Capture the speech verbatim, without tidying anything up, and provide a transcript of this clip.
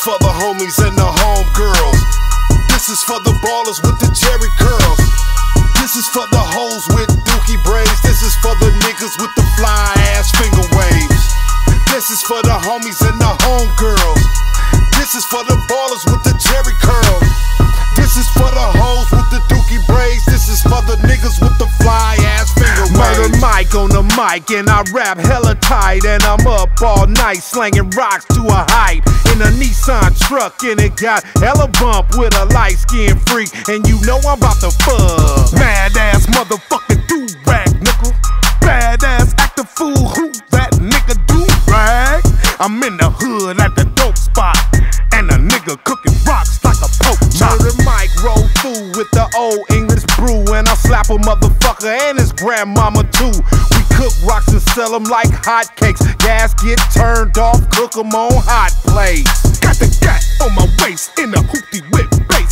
for the homies and the homegirls. This is for the ballers with the cherry curls. This is for the hoes with dookie braids. This is for the niggas with the fly ass finger waves. This is for the homies and the homegirls. This is for the ballers with the cherry curls. This is for the hoes with the dookie braids. This is for the niggas with the fly ass finger waves. Murder Mike on the mic and I rap hella tight, and I'm up all night slanging rocks to a hype in a Nissan truck, and it got hella bump with a light skinned freak, and you know I'm about to fuck. Mad ass motherfucking do-rag nigga, bad ass act a fool, who that nigga do-rag? I'm in the hood at the dope spot, and a nigga cooking rocks like a poke chop. Murder Mike roll through with the old English brew, and I slap a motherfucker and his grandmama too. We cook rocks and sell them like hotcakes. Gas get turned off, cook them on hot plates. Got the